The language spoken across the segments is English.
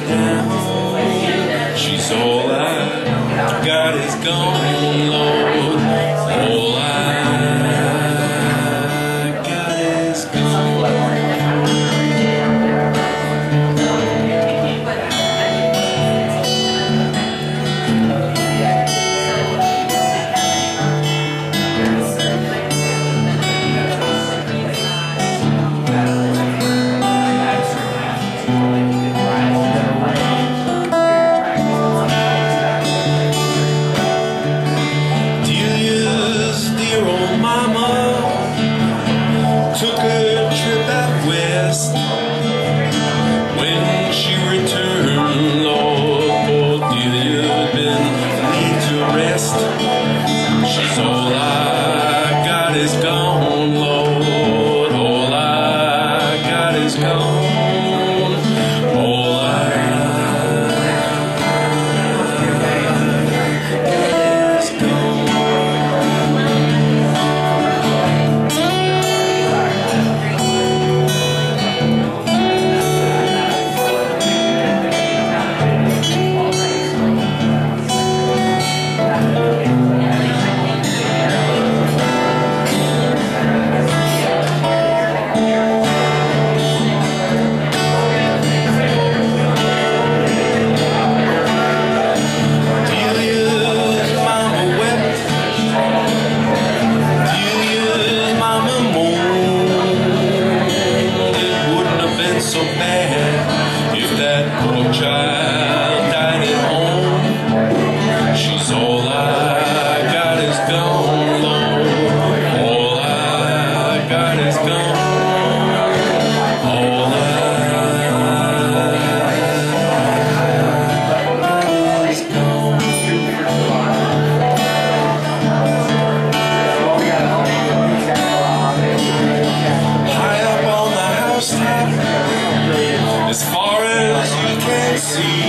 down. She's all I got is gone, Lord. All I got is gone. Took a trip out west. When she returned, Lord, poor Delia had been laid to rest. She's all I got is gone, Lord. All I got is gone. All I got is gone. So bad if that poor child died at home. She's all I got is gone, Lord. All I got is gone. All I got is gone. High up on the housetop, as far as you can see,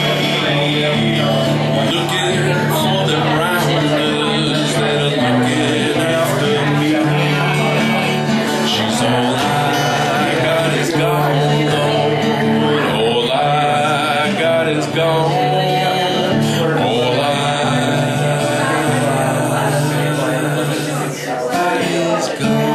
looking for the rounders that are looking after me. She's all I got is gone, Lord. All I got is gone. All I got is gone.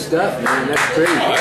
stuff, man. That's crazy.